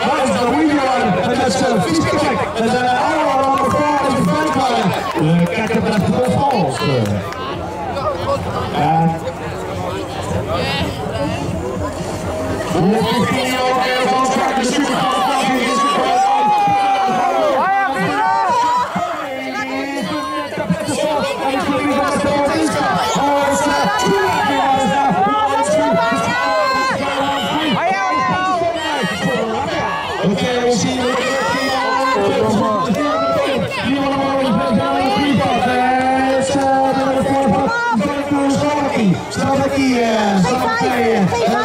Dat is de William. En dat is Fischkijk. En de oude mevrouw in de Frankrijk. Kijk, het is de Frans. Okay, we see you. Slovakije.